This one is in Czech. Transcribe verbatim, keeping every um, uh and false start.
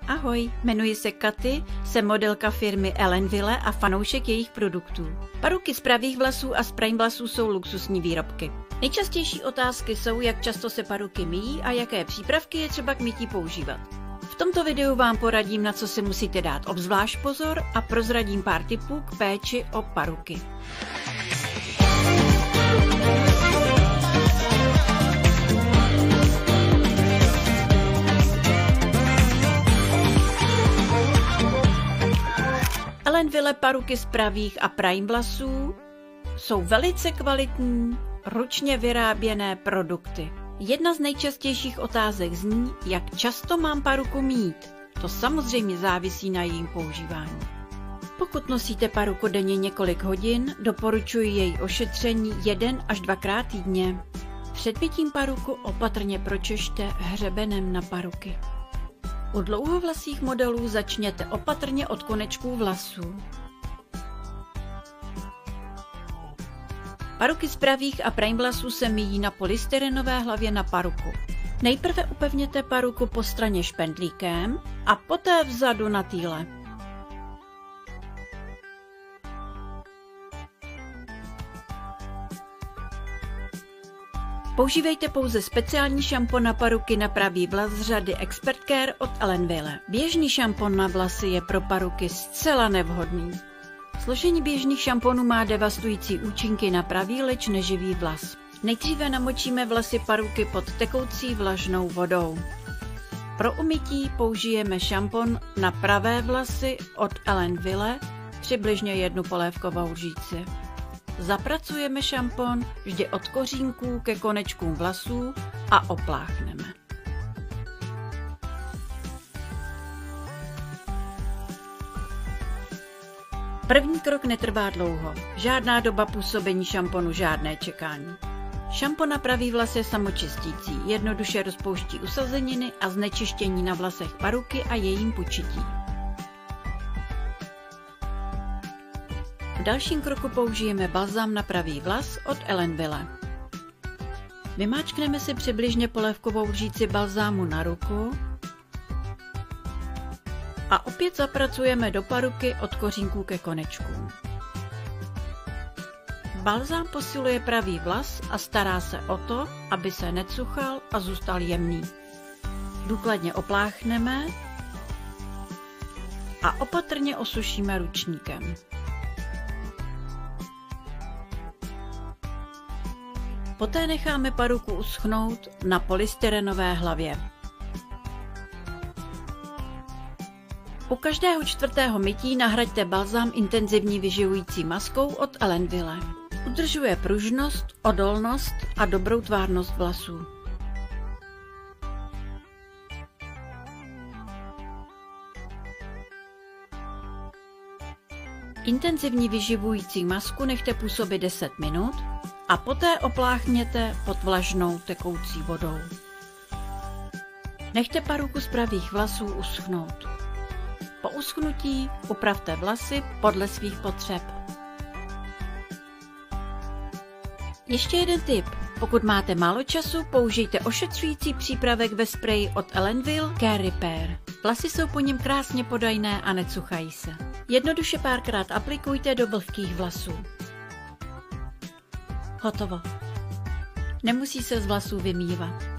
Ahoj, jmenuji se Katy, jsem modelka firmy Ellenville a fanoušek jejich produktů. Paruky z pravých vlasů a z prime vlasů jsou luxusní výrobky. Nejčastější otázky jsou, jak často se paruky myjí a jaké přípravky je třeba k mytí používat. V tomto videu vám poradím, na co si musíte dát obzvlášť pozor a prozradím pár tipů k péči o paruky. Ellenville paruky z pravých a prime vlasů jsou velice kvalitní, ručně vyráběné produkty. Jedna z nejčastějších otázek zní, jak často mám paruku mít. To samozřejmě závisí na jejím používání. Pokud nosíte paruku denně několik hodin, doporučuji její ošetření jeden až dvakrát týdně. Před mytím paruku opatrně pročešte hřebenem na paruky. U dlouhovlasých modelů začněte opatrně od konečků vlasů. Paruky z pravých a prime vlasů se myjí na polystyrenové hlavě na paruku. Nejprve upevněte paruku po straně špendlíkem a poté vzadu na týle. Používejte pouze speciální šampon na paruky na pravý vlas z řady Expert Care od Ellenville. Běžný šampon na vlasy je pro paruky zcela nevhodný. Složení běžných šamponů má devastující účinky na pravý, leč neživý vlas. Nejdříve namočíme vlasy paruky pod tekoucí vlažnou vodou. Pro umytí použijeme šampon na pravé vlasy od Ellenville, přibližně jednu polévkovou lžíci. Zapracujeme šampon vždy od kořínků ke konečkům vlasů a opláchneme. První krok netrvá dlouho. Žádná doba působení šamponu, žádné čekání. Šampon na pravý vlas je samočistící, jednoduše rozpouští usazeniny a znečištění na vlasech paruky a jejím pučití. V dalším kroku použijeme balzám na pravý vlas od Ellenville. Vymáčkneme si přibližně polévkovou lžíci balzámu na ruku a opět zapracujeme do paruky od kořínků ke konečkům. Balzám posiluje pravý vlas a stará se o to, aby se necuchal a zůstal jemný. Důkladně opláchneme a opatrně osušíme ručníkem. Poté necháme paruku uschnout na polystyrenové hlavě. U každého čtvrtého mytí nahraďte balzám intenzivní vyživující maskou od Ellenville. Udržuje pružnost, odolnost a dobrou tvárnost vlasů. Intenzivní vyživující masku nechte působit deset minut a poté opláchněte pod vlažnou tekoucí vodou. Nechte paruku z pravých vlasů uschnout. Po uschnutí upravte vlasy podle svých potřeb. Ještě jeden tip. Pokud máte málo času, použijte ošetřující přípravek ve spreji od Ellenville Care Repair. Vlasy jsou po něm krásně podajné a necuchají se. Jednoduše párkrát aplikujte do vlhkých vlasů. Hotovo. Nemusí se z vlasů vymývat.